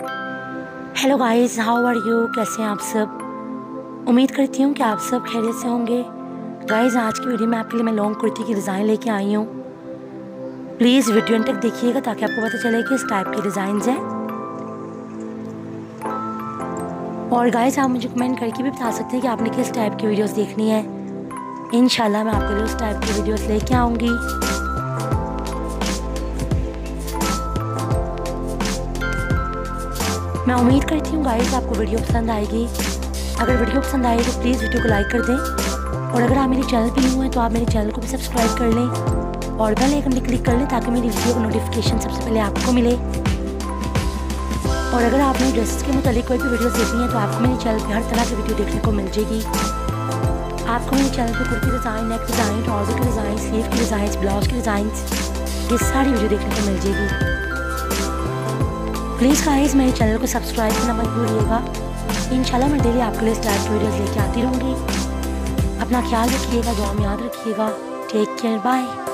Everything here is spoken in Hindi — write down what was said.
Hello guys, how are you? कैसे हैं आप सब? उम्मीद करती हूँ कि आप सब खैरियत से होंगे। गाइस, आज की वीडियो में आपके लिए मैं लॉन्ग कुर्ती की डिज़ाइन लेके आई हूँ। प्लीज़ वीडियो एंड तक देखिएगा ताकि आपको पता चले कि इस टाइप के डिज़ाइंस हैं। और गाइस, आप मुझे कमेंट करके भी बता सकते हैं कि आपने किस टाइप की वीडियोस देखनी है। इंशाल्लाह मैं आपके लिए उस टाइप की वीडियोस लेके आऊँगी। मैं उम्मीद करती हूँ गाइस आपको वीडियो पसंद आएगी। अगर वीडियो पसंद आए तो प्लीज़ वीडियो को लाइक कर दें, और अगर आप मेरे चैनल पे न्यू हैं तो आप मेरे चैनल को भी सब्सक्राइब कर लें और बेल आइकन पे क्लिक कर लें ताकि मेरी वीडियो का नोटिफिकेशन सबसे पहले आपको मिले। और अगर आपने ड्रेसेस के मुतालिक कोई भी वीडियो देखनी है तो आपको मेरे चैनल पर हर तरह की वीडियो देखने को मिल जाएगी। आपको मेरे चैनल पर kurti design, neck design, trouser के डिज़ाइन, स्लीव के डिज़ाइन, ब्लाउज के डिज़ाइन, ये सारी वीडियो देखने को मिल जाएगी। प्लीज़ गाइस मेरे चैनल को सब्सक्राइब करना मत भूलिएगा। इंशाल्लाह मैं डेली आपके लिए इस टाइप की वीडियोस लेके आती रहूँगी। अपना ख्याल रखिएगा, दुआ में याद रखिएगा। Take care, bye.